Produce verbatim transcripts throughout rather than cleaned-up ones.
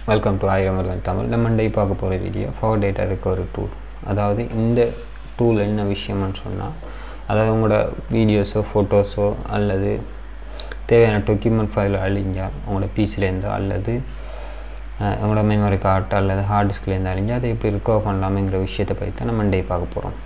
Welcome to iRemorgan Tamil. நம்ம இன்றைக்கு பார்க்க போகிற video for data recovery tool. அதாவது இந்த டூல் என்ன விஷயம்னு சொன்னால், அதாவது உங்களோட வீடியோஸோ ஃபோட்டோஸோ அல்லது தேவையான டாக்குமெண்ட் ஃபைல் அழிஞ்சால் உங்களோட பிசிலேருந்தோ அல்லது உங்களோட மெமரி கார்டு அல்லது ஹார்ட் டிஸ்க்லேருந்து அழிஞ்சால் அதை எப்படி ரிகவர் பண்ணலாம்ங்கிற விஷயத்தை பற்றி தான் நம்ம இன்றைக்கு பார்க்க போகிறோம்.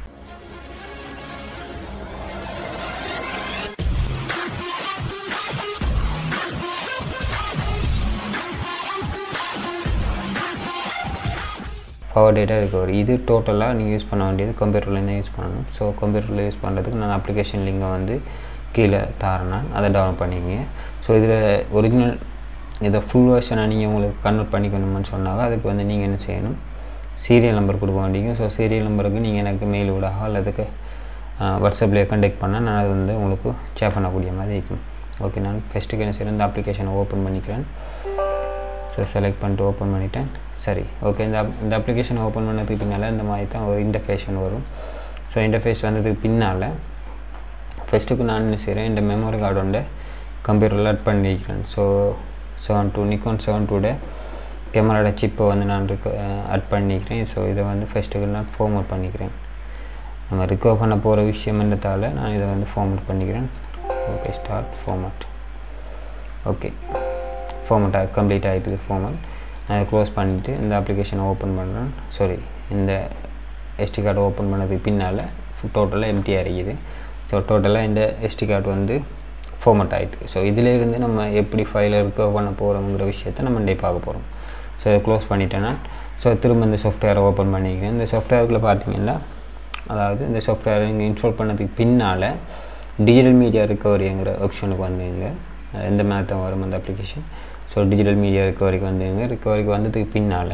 பவர் டேட்டா ரெக்கவரி இது டோட்டலாக நீங்கள் யூஸ் பண்ண வேண்டியது கம்ப்யூட்டர்லேருந்து யூஸ் பண்ணணும். ஸோ கம்ப்யூட்டரில் யூஸ் பண்ணுறதுக்கு நான் அப்ளிகேஷன் லிங்கை வந்து கீழே தரேன், அதை டவுன்லோட் பண்ணிங்க. ஸோ இதில் ஒரிஜினல் இதை ஃபுல் வெர்ஷனாக நீங்கள் உங்களுக்கு கன்வெர்ட் பண்ணிக்கணும்னு சொன்னாங்க. அதுக்கு வந்து நீங்கள் என்ன செய்யணும், சீரியல் நம்பர் கொடுக்க வேண்டிங்க. ஸோ சீரியல் நம்பருக்கு நீங்கள் எனக்கு மெயில் விடாக அல்லதுக்கு வாட்ஸ்அப்லேயே கண்டெக்ட் பண்ணால் நான் அது வந்து உங்களுக்கு ஷேர் பண்ணக்கூடிய மாதிரி இருக்கும். ஓகே, நான் ஃபஸ்ட்டுக்கு என்ன செய்யணும், இந்த அப்ளிகேஷனை ஓப்பன் பண்ணிக்கிறேன். ஸோ செலக்ட் பண்ணிட்டு ஓப்பன் பண்ணிட்டேன். சரி, ஓகே. இந்த இந்த அப்ளிகேஷன் ஓப்பன் பண்ணதுக்கு பின்னால் இந்த மாதிரி தான் ஒரு இன்டர்ஃபேஷன் வரும். ஸோ இன்டர்ஃபேஸ் வந்ததுக்கு பின்னால் ஃபஸ்ட்டுக்கு நான் என்ன செய்கிறேன், இந்த மெமரி கார்டோட கம்ப்யூட்டரில் ஆட் பண்ணிக்கிறேன். So seven two Nikon seven டூட கேமராவோட சிப்பை வந்து நான் ஆட் பண்ணிக்கிறேன். ஸோ இதை வந்து ஃபஸ்ட்டுக்கு நான் ஃபார்மேட் பண்ணிக்கிறேன். நம்ம ரிகவர் பண்ண போகிற விஷயம்ன்றதால நான் இதை வந்து ஃபார்மேட் பண்ணிக்கிறேன். Okay, start format. Okay, format complete ஆகிடுது. ஃபார்மேட் நான் க்ளோஸ் பண்ணிவிட்டு இந்த அப்ளிகேஷனை ஓப்பன் பண்ணுறேன். சாரி, இந்த எஸ்டி கார்டு ஓப்பன் பண்ணதுக்கு பின்னால் டோட்டலாக எம்டியாக இருக்குது. ஸோ டோட்டலாக இந்த எஸ்டி கார்டு வந்து ஃபார்மேட் ஆகிட்டு. ஸோ இதிலேருந்து நம்ம எப்படி ஃபைலை ரிகவர் பண்ண போகிறோங்கிற விஷயத்தை நம்ம இன்றைக்கு பார்க்க போகிறோம். ஸோ இதை க்ளோஸ் பண்ணிட்டேன்னா ஸோ திரும்ப இந்த சாஃப்ட்வேரை ஓப்பன் பண்ணிக்கிறேன். இந்த சாஃப்ட்வேருக்குள்ளே பார்த்தீங்கன்னா, அதாவது இந்த சாஃப்ட்வேரை நீங்கள் இன்ஸ்டால் பண்ணதுக்கு பின்னால் டிஜிட்டல் மீடியா ரிகவரிங்கிற ஆப்ஷனுக்கு வந்துங்க. எந்த மாதிரி தான் வரும் அந்த அப்ளிகேஷன். ஸோ டிஜிட்டல் மீடியா ரிகவரிக்கு வந்துங்க. ரிகவரிக்கு வந்ததுக்கு பின்னால்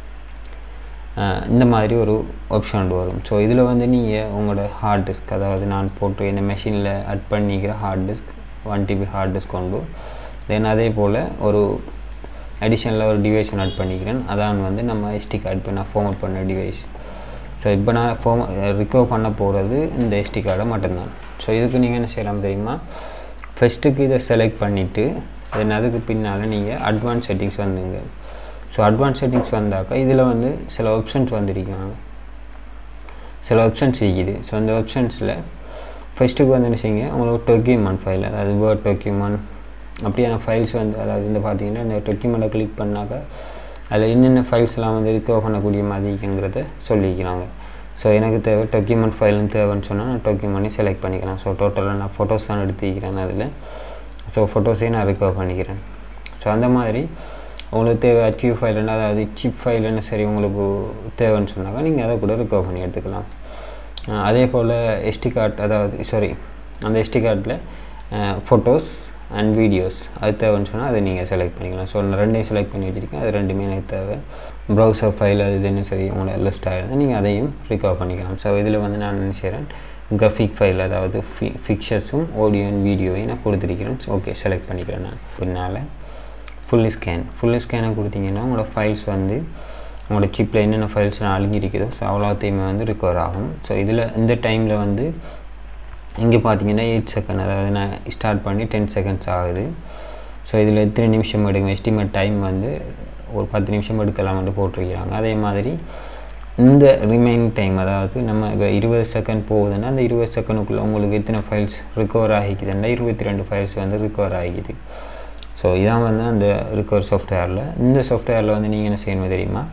இந்த மாதிரி ஒரு ஆப்ஷன் வரும். ஸோ இதில் வந்து நீங்கள் உங்களோட ஹார்ட் டிஸ்க், அதாவது நான் போட்டு என்ன மெஷினில் அட் பண்ணிக்கிற hard disk one TB hard disk கொண்டு தென் அதே போல் ஒரு அடிஷ்னலாக ஒரு டிவைஸ் ஆட் பண்ணிக்கிறேன். அதான் வந்து நம்ம எஸ்டி கார்டு இப்போ நான் ஃபார்மேட் பண்ண டிவைஸ். ஸோ இப்போ நான் ஃபார்ம் ரிகவர் பண்ண போகிறது இந்த எஸ்டி கார்டை மட்டும்தான். ஸோ இதுக்கு நீங்கள் என்ன செய்யலாம் தெரியுமா, ஃபஸ்ட்டுக்கு இதை செலக்ட் பண்ணிவிட்டு தென் அதுக்கு பின்னால் நீங்கள் அட்வான்ஸ் செட்டிங்ஸ் வந்துங்க. ஸோ அட்வான்ஸ் செட்டிங்ஸ் வந்தாக்கா இதில் வந்து சில ஆப்ஷன்ஸ் வந்துருக்காங்க, சில ஆப்ஷன்ஸ் இருக்குது. ஸோ அந்த ஆப்ஷன்ஸில் ஃபஸ்ட்டுக்கு வந்து என்ன செய்யுங்க, உங்களுக்கு டாக்குமெண்ட் ஃபைல், அதாவது வேர்ட் டாக்குமெண்ட் அப்படியான ஃபைல்ஸ் வந்து, அதாவது இந்த பார்த்தீங்கன்னா இந்த டாக்குமெண்ட்டை கிளிக் பண்ணாக்கா அதில் என்னென்ன ஃபைல்ஸ்லாம் வந்து ரிகவர் பண்ணக்கூடிய மாதிரிங்கிறத சொல்லிக்கிறாங்க. ஸோ எனக்கு தேவை டாக்குமெண்ட் ஃபைலும் தேவைன்னு சொன்னால் நான் டாக்குமெண்ட்டை செலக்ட் பண்ணிக்கிறேன். ஸோ டோட்டலாக நான் ஃபோட்டோஸ் தான் எடுத்துக்கிறேன் அதில். ஸோ ஃபோட்டோஸையும் நான் ரிகவர் பண்ணிக்கிறேன். ஸோ அந்த மாதிரி உங்களுக்கு தேவை அச்சீவ் ஃபைல்னா, அதாவது சிப் ஃபைல்னு சரி உங்களுக்கு தேவைன்னு சொன்னாக்கா நீங்கள் அதை கூட ரிகவர் பண்ணி எடுத்துக்கலாம். அதே போல் எஸ்டி கார்டு, அதாவது சாரி அந்த எஸ்டி கார்டில் ஃபோட்டோஸ் அண்ட் வீடியோஸ் அது தேவைன்னு சொன்னால் அதை நீங்கள் செலக்ட் பண்ணிக்கலாம். ஸோ நான் ரெண்டையும் செலக்ட் பண்ணி வச்சுருக்கேன். அது ரெண்டுமே எனக்கு தேவை. ப்ரௌசர் ஃபைல் அது இதுன்னு சரி உங்களை லிஸ்ட் ஆகிருந்தால் நீங்கள் அதையும் ரிகவர் பண்ணிக்கலாம். ஸோ இதில் வந்து நான் என்ன செய்கிறேன், கிராஃபிக் ஃபைல், அதாவது ஃபி ஃபிக்சர்ஸும் ஆடியோ அண்ட் வீடியோவையும் நான் கொடுத்துருக்கிறேன். ஓகே, செலக்ட் பண்ணிக்கிறேன். நான் பின்னால் ஃபுல்லி ஸ்கேன் ஃபுல்லி ஸ்கேனை கொடுத்தீங்கன்னா உங்களோட ஃபைல்ஸ் வந்து உங்களோட சிப்பில் என்னென்ன ஃபைல்ஸ் அழிஞ்சிருக்குதோ ஸோ அவ்வளோத்தையுமே வந்து ரிகவர் ஆகும். ஸோ இதில் இந்த டைமில் வந்து இங்கே பார்த்தீங்கன்னா எயிட் செகண்ட், அதாவது நான் ஸ்டார்ட் பண்ணி டென் செகண்ட்ஸ் ஆகுது. ஸோ இதில் எத்தனை நிமிஷம் எடுக்கும், எஸ்டிமேட் டைம் வந்து ஒரு பத்து நிமிஷம் எடுக்கலாம் வந்து போட்டிருக்கிறாங்க. அதே மாதிரி இந்த ரிமைனிங் டைம், அதாவது நம்ம இப்போ இருபது செகண்ட் போகுதுன்னா அந்த இருபது செகண்டுக்குள்ளே உங்களுக்கு எத்தனை ஃபைல்ஸ் ரிகவர் ஆகிக்குதுன்னா இருபத்தி ரெண்டு ஃபைல்ஸ் வந்து ரிகவர் ஆகிக்குது. ஸோ இதான் வந்து அந்த ரிகவர் சாஃப்ட்வேரில். இந்த சாஃப்ட்வேரில் வந்து நீங்கள் என்ன செய்யணும் தெரியுமா,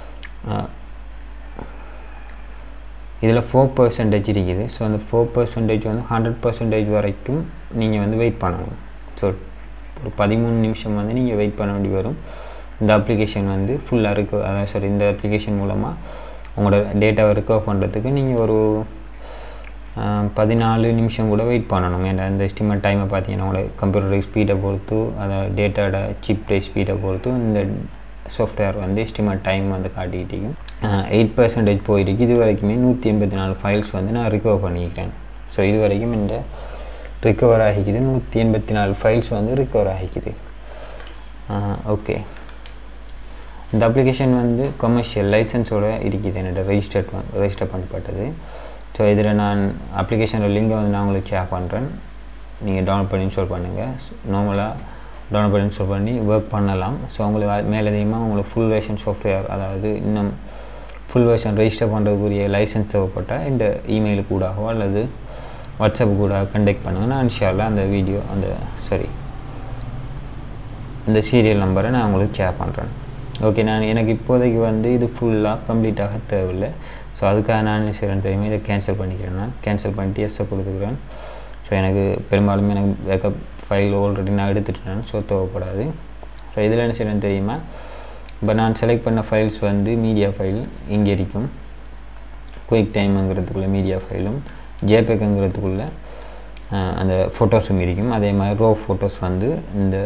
இதில் ஃபோர் பர்சன்டேஜ் இருக்குது. ஸோ அந்த ஃபோர் பர்சன்டேஜ் வந்து ஹண்ட்ரட் பர்சன்டேஜ் வரைக்கும் நீங்கள் வந்து வெயிட் பண்ணணும். ஸோ ஒரு பதிமூணு நிமிஷம் வந்து நீங்கள் வெயிட் பண்ண வேண்டி வரும். இந்த அப்ளிகேஷன் வந்து ஃபுல்லாக ரிகவர், அதாவது சாரி இந்த அப்ளிகேஷன் மூலமாக உங்களோட டேட்டாவை ரிகவர் பண்ணுறதுக்கு நீங்கள் ஒரு பதினாலு நிமிஷம் கூட வெயிட் பண்ணணும். ஏன்னா இந்த எஸ்டிமேட் டைமை பார்த்தீங்கன்னா உங்களோட கம்ப்யூட்டர் ஸ்பீடை பொறுத்து, அதாவது டேட்டாவோட சிப் ஸ்பீடை பொறுத்து இந்த சாஃப்ட்வேர் வந்து எஸ்டிமேட் டைம் வந்து காட்டிக்கிட்டீங்க. எயிட் பர்சன்டேஜ் போயிருக்கு. இது வரைக்குமே நூற்றி எண்பத்தி நாலு ஃபைல்ஸ் வந்து நான் ரிகவர் பண்ணிக்கிறேன். ஸோ இது வரைக்கும் இந்த ரிகவர் ஆகிக்குது, நூற்றி எண்பத்தி நாலு ஃபைல்ஸ் வந்து ரிகவர் ஆகிக்குது. ஓகே, இந்த அப்ளிகேஷன் வந்து கமர்ஷியல் லைசன்ஸோடு இருக்குது, என்னோட ரெஜிஸ்டர் ரெஜிஸ்டர் பண்ணப்பட்டது. ஸோ இதில் நான் அப்ளிகேஷனோட லிங்கை வந்து நான் உங்களுக்கு ஷேர் பண்ணுறேன். நீங்கள் டவுன்லோட் பண்ணி இன்ஸ்டால் பண்ணுங்கள். நார்மலாக டவுன்லோட் பண்ணி இன்ஸ்டால் பண்ணி ஒர்க் பண்ணலாம். ஸோ உங்களுக்கு மேலதிகமாக உங்களுக்கு ஃபுல் வெர்ஷன் சாஃப்ட்வேர் அதாவது இன்னும் ஃபுல் வெர்ஷன் ரெஜிஸ்டர் பண்ணுறதுக்குரிய லைசன்ஸ் தேவைப்பட்டால் இந்த இமெயில் கூடாகவோ அல்லது வாட்ஸ்அப் கூட கண்டெக்ட் பண்ணுங்கள். நான் இன்ஷால்லா அந்த வீடியோ அந்த சாரி இந்த சீரியல் நம்பரை நான் உங்களுக்கு ஷேர் பண்ணுறேன். ஓகே, நான் எனக்கு இப்போதைக்கு வந்து இது ஃபுல்லாக கம்ப்ளீட்டாக தேவையில்லை. ஸோ அதுக்காக நான் என்ன செய்கிறேன் தெரியுமா, இதை கேன்சல் பண்ணிக்கிறேன். நான் கேன்சல் பண்ணிட்டு எஸ்ஸை கொடுத்துக்கிறேன். ஸோ எனக்கு பெரும்பாலுமே எனக்கு பேக்கப் ஃபைல் ஆல்ரெடி நான் எடுத்துட்டேன். ஸோ தேவைப்படாது. ஸோ இதில் என்ன செய்கிறேன் தெரியுமா, இப்போ நான் செலக்ட் பண்ண ஃபைல்ஸ் வந்து மீடியா ஃபைல் இங்கே இருக்கும், குயிக் டைமுங்கிறதுக்குள்ளே மீடியா ஃபைலும் ஜேபேக்குங்கிறதுக்குள்ளே அந்த ஃபோட்டோஸும் இருக்கும். அதே மாதிரி ரோ ஃபோட்டோஸ் வந்து இந்த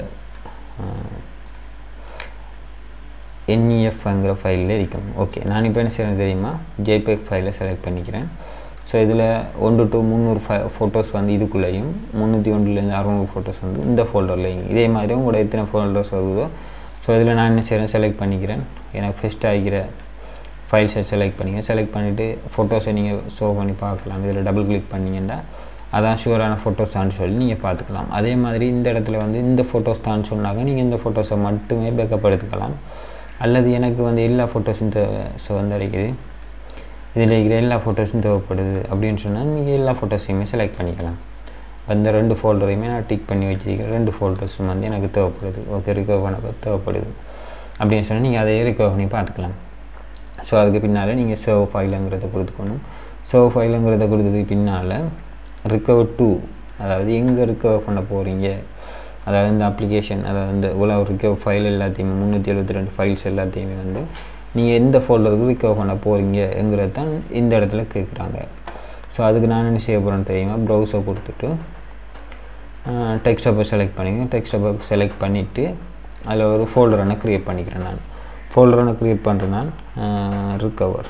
என்இஎஃப்ங்கிற ஃபைலில் இருக்கும். ஓகே, நான் இப்போ என்ன செய்கிறேன் தெரியுமா, ஜேபேக் ஃபைலை செலக்ட் பண்ணிக்கிறேன். ஸோ இதில் ஒன்று டு முந்நூறு ஃபை ஃபோட்டோஸ் வந்து இதுக்குள்ளேயும் முந்நூற்றி ஒன்றுலேருந்து அறுநூறு ஃபோட்டோஸ் வந்து இந்த ஃபோல்டர்லேயும் இதே மாதிரி உங்களோட எத்தனை ஃபோல்டர்ஸ் வருதோ. ஸோ இதில் நான் என்ன செய்கிறேன் செலக்ட் பண்ணிக்கிறேன். எனக்கு ஃபஸ்ட் ஆகிக்கிற ஃபைல்ஸை செலக்ட் பண்ணிங்க. செலக்ட் பண்ணிவிட்டு ஃபோட்டோஸை நீங்கள் ஷோ பண்ணி பார்க்கலாம். இதில் டபுள் கிளிக் பண்ணிங்கன்னா அதான் ஷுவரான ஃபோட்டோஸ் தான் சொல்லி நீங்கள் பார்த்துக்கலாம். அதே மாதிரி இந்த இடத்துல வந்து இந்த ஃபோட்டோஸ் தான் சொன்னாங்க, நீங்கள் இந்த ஃபோட்டோஸை மட்டுமே பேக்கப் எடுத்துக்கலாம். அல்லது எனக்கு வந்து எல்லா ஃபோட்டோஸும் தேவை, ஸோ வந்து அடிக்குது இதில் இருக்கிற எல்லா ஃபோட்டோஸும் தேவைப்படுது அப்படின்னு சொன்னால் நீங்கள் எல்லா ஃபோட்டோஸையுமே செலக்ட் பண்ணிக்கலாம். அந்த ரெண்டு ஃபோல்டரையுமே நான் டிக் பண்ணி வச்சுருக்கிறேன். ரெண்டு ஃபோல்டர்ஸும் வந்து எனக்கு தேவைப்படுது. ஓகே, ரிகவர் பண்ண தேவைப்படுது அப்படின்னு சொன்னால் நீங்கள் அதையே ரிகவர் பண்ணி பார்த்துக்கலாம். ஸோ அதுக்கு பின்னால் நீங்கள் சேவ் ஃபைலுங்கிறத கொடுத்துக்கணும். சேவ் ஃபைலுங்கிறத கொடுத்ததுக்கு பின்னால் ரிகவர் டூ அதாவது எங்கே ரிகவர் பண்ண போகிறீங்க, அதாவது இந்த அப்ளிகேஷன் அதாவது இந்த உலக ரிகவர் ஃபைல் எல்லாத்தையுமே முந்நூற்றி எழுபத்தி ரெண்டு ஃபைல்ஸ் எல்லாத்தையுமே வந்து நீங்கள் எந்த ஃபோல்டருக்கு ரிகவர் பண்ண போகிறீங்கங்கிறது தான் இந்த இடத்துல கேட்குறாங்க. ஸோ அதுக்கு நான் என்ன செய்ய போகிறேன்னு தெரியுமா, ப்ரௌசரை கொடுத்துட்டு டெக்ஸ்டாப்பை செலக்ட் பண்ணிங்க. டெக்ஸ்டாப்பை செலக்ட் பண்ணிவிட்டு அதில் ஒரு ஃபோல்டர் ஒன்று க்ரியேட் பண்ணிக்கிறேன். நான் ஃபோல்டர் ஒன்று க்ரியேட் பண்ணுறேன். நான் ரிகவர்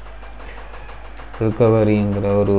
ரிகவரிங்கிற ஒரு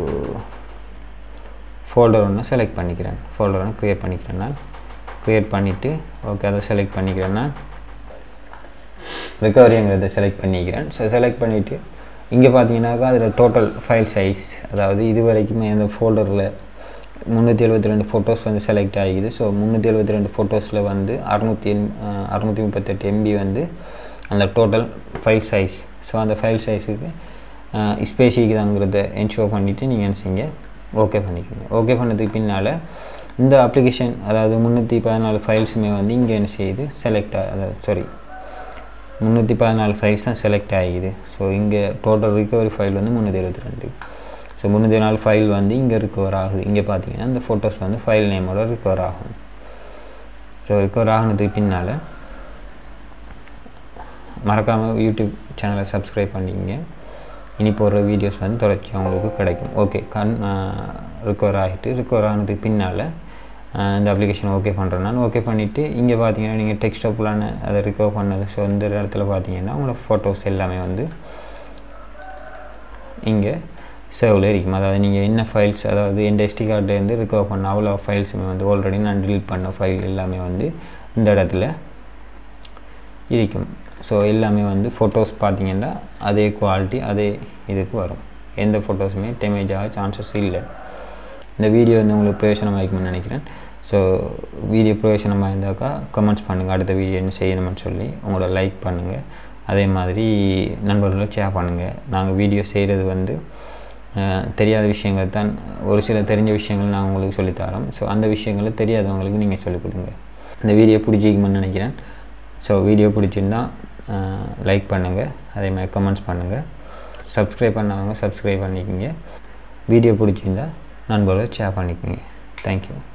ஃபோல்டர் ஒன்று செலக்ட் பண்ணிக்கிறேன். ஃபோல்டர் ஒன்று க்ரியேட் பண்ணிக்கிறேன். நான் க்ரியேட் பண்ணிவிட்டு ஓகே அதை செலக்ட் பண்ணிக்கிறேன். நான் ரிகவரிங்கிறத செலக்ட் பண்ணிக்கிறேன். ஸோ செலக்ட் பண்ணிவிட்டு இங்கே பார்த்தீங்கன்னாக்கா அதில் டோட்டல் ஃபைல் சைஸ் அதாவது இது வரைக்குமே அந்த ஃபோல்டரில் முந்நூற்றி எழுபத்தி ரெண்டு ஃபோட்டோஸ் வந்து செலக்ட் ஆகிக்குது. ஸோ முந்நூற்றி எழுபத்தி ரெண்டு ஃபோட்டோஸில் வந்து அறுநூற்றி அறுநூற்றி முப்பத்தெட்டு எம்பி வந்து அந்த டோட்டல் ஃபைல் சைஸ். ஸோ அந்த ஃபைல் சைஸுக்கு ஸ்பேஷிக்குதாங்கிறத என்ஷோர் பண்ணிவிட்டு நீங்கள் என்ன செய்யுங்க ஓகே பண்ணிக்கோங்க. ஓகே பண்ணதுக்கு பின்னால் இந்த அப்ளிகேஷன் அதாவது முந்நூற்றி பதினாலு ஃபைல்ஸுமே வந்து இங்கே என்ன செய்யுது செலக்ட் அதாவது சாரி முந்நூற்றி பதினாலு ஃபைல்ஸ் தான் செலக்ட் ஆகிக்குது. ஸோ இங்கே டோட்டல் ரிகவரி ஃபைல் வந்து முந்நூற்றி எழுபத்தி ரெண்டு. ஸோ முந்நூற்றி நாலு ஃபைல் வந்து இங்கே ரிகவர் ஆகுது. இங்கே பார்த்தீங்கன்னா இந்த ஃபோட்டோஸ் வந்து ஃபைல் நேமோட ரிகவர் ஆகும். ஸோ ரிகவர் ஆகினதுக்கு பின்னால் மறக்காமல் யூடியூப் சேனலை சப்ஸ்கிரைப் பண்ணிங்க. இனி போடுற வீடியோஸ் வந்து தொடர்ச்சி அவங்களுக்கு கிடைக்கும். ஓகே, கண் ரிகவர் ஆகிட்டு ரிகவர் ஆனதுக்கு பின்னால் இந்த அப்ளிகேஷன் ஓகே பண்ணுறேன். நான் ஓகே பண்ணிவிட்டு இங்கே பார்த்தீங்கன்னா நீங்கள் டெக்ஸ்டாப்லான அதை ரிகவர் பண்ணது. ஸோ இந்த இடத்துல பார்த்தீங்கன்னா உங்களோட ஃபோட்டோஸ் எல்லாமே வந்து இங்கே சேவில் இருக்கும். அதாவது நீங்கள் என்ன ஃபைல்ஸ் அதாவது எந்த எஸ்டி கார்ட்லேருந்து ரிகவர் பண்ண அவ்வளோ ஃபைல்ஸுமே வந்து ஆல்ரெடி நான் டிலீட் பண்ண ஃபைல் எல்லாமே வந்து இந்த இடத்துல இருக்கும். ஸோ எல்லாமே வந்து ஃபோட்டோஸ் பார்த்தீங்கன்னா அதே குவாலிட்டி அதே இதுக்கு வரும். எந்த ஃபோட்டோஸுமே டேமேஜ் ஆக சான்சஸ் இல்லை. இந்த வீடியோ வந்து உங்களுக்கு பிரயோஜனமாக இருக்கும்னு நினைக்கிறேன். ஸோ வீடியோ பிரயோஜனமாக இருந்தாக்கா கமெண்ட்ஸ் பண்ணுங்கள், அடுத்த வீடியோ என்ன செய்யணும்னு சொல்லி உங்களோட லைக் பண்ணுங்கள். அதே மாதிரி நண்பர்களை ஷேர் பண்ணுங்கள். நாங்கள் வீடியோ செய்கிறது வந்து தெரியாத விஷயங்கள் தான், ஒரு சில தெரிஞ்ச விஷயங்கள் நான் உங்களுக்கு சொல்லித்தரோம். ஸோ அந்த விஷயங்களை தெரியாதவங்களுக்கு நீங்கள் சொல்லிக் கொடுங்க. இந்த வீடியோ பிடிச்சிக்குமென்னு நினைக்கிறேன். ஸோ வீடியோ பிடிச்சிருந்தா லைக் பண்ணுங்கள், அதே மாதிரி கமெண்ட்ஸ் பண்ணுங்கள். சப்ஸ்கிரைப் பண்ணவங்க சப்ஸ்கிரைப் பண்ணிக்கோங்க. வீடியோ பிடிச்சிருந்தா நண்பர்களை ஷேர் பண்ணிக்கோங்க. தேங்க்யூ.